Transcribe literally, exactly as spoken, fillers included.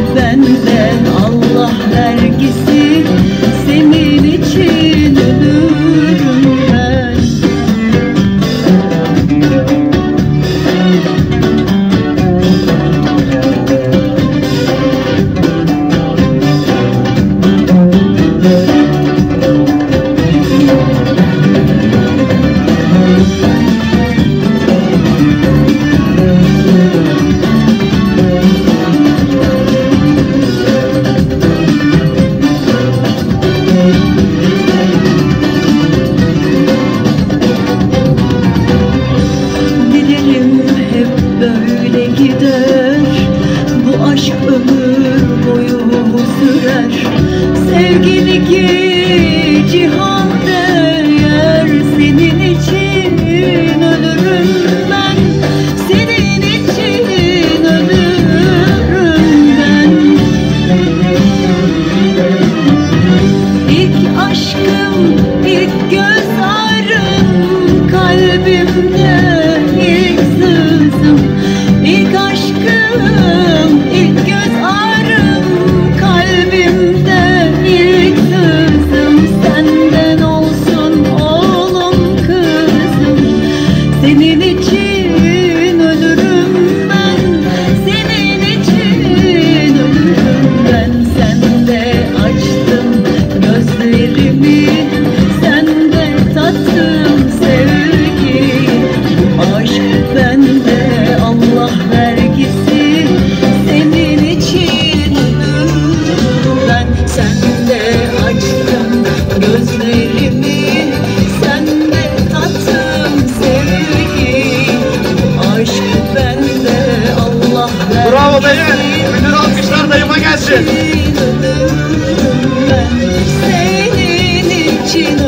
benden Allah vergisi, senin için ölürüm ben. Böyle gider, bu aşk ömür boyu sürer. Sevgili ki cihan değer, senin için ölürüm ben. Senin için ölürüm ben. İlk aşkım, ilk göz ağrım, kalbimde ilk sızım. İlk aşkım, ilk göz ağrım, kalbimde ilk sızım. Senden olsun oğlum kızım, senin için ölürüm ben. Senin için ölürüm ben. Sen de açtın gözlerimi, sen de tattın sevgi. Aşk bende Allah vergisi, senin için ölürüm ben. Sen de açtın gözlerimi, sen de tattın sevgi. Aşk bende Allah vergisi. Bravo dayı. Bütün alkışlar dayıma gelsin. Ölürüm ben, senin için